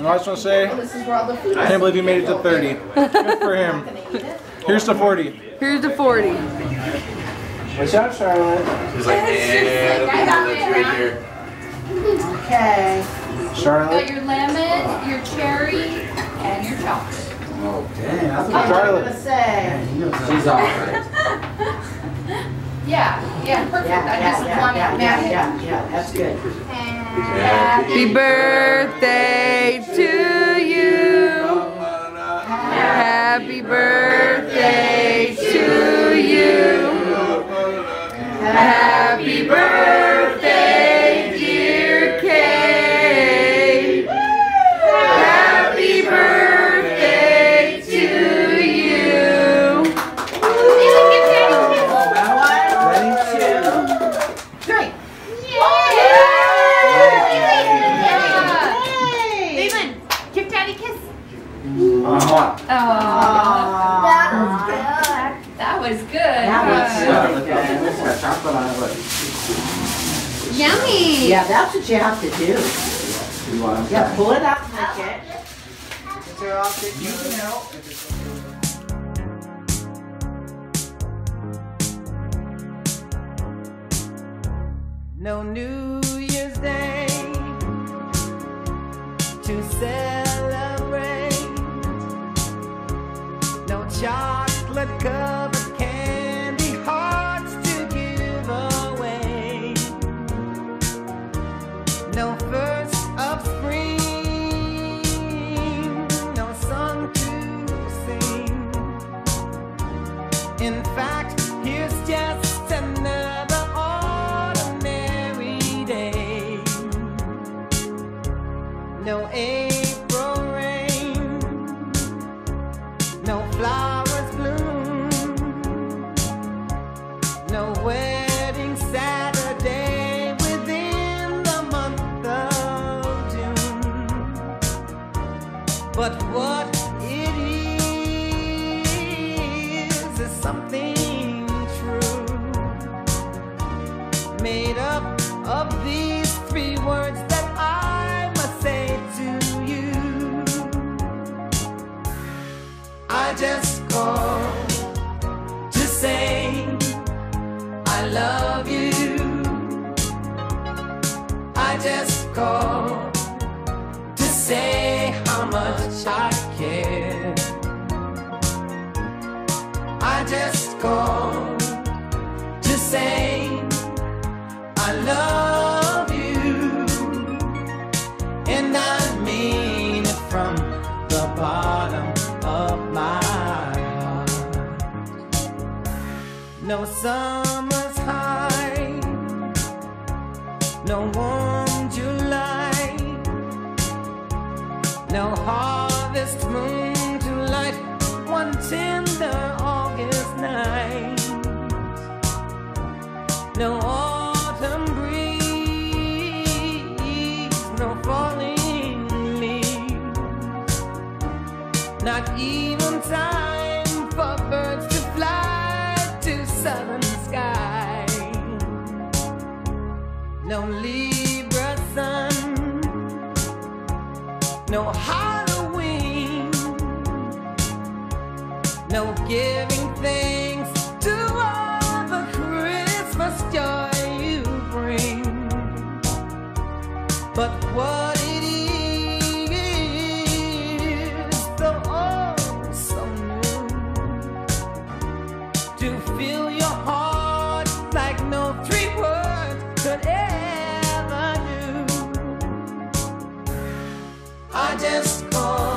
I just want to say, I can't believe he made it to 30. Good for him. Here's to 40. Here's to 40. What's up, Charlotte? She's like, yeah, right here. Okay. Charlotte. Got your lemon, your cherry, and your chocolate. Okay, that's What Charlotte. I'm gonna say. She's alright. Yeah, perfect. I just wanted Yeah, that's good. Happy birthday to you. Happy birthday to you. Happy birthday, dear Kade. Happy birthday to you. Give Daddy a kiss. That was good. Yummy. Yeah, that's what you have to do. Yeah, pull it out and lick it. They're all good. You can help. No New Year's Day to celebrate. No chocolate covered candy hearts to give away. No first of spring, no song to sing. In fact, here's just another ordinary day. No April rain, no flowers bloom, no wedding Saturday within the month of June. But what it is something true, made up of these three words that I must say to you. I just called to say I love you. I just called to say how much I care. I just called to say I love you, and I mean it from the bottom of my heart. No summer's high, no warm July, no harvest moon to light one tender August night. No autumn breeze, no falling leaves, not even time for birds to fly to southern sky. No Libra sun, no Halloween, no giving thanks to all the Christmas joy you bring. But what it is, so oh so new, to fill your heart like no three words could ever do. I just called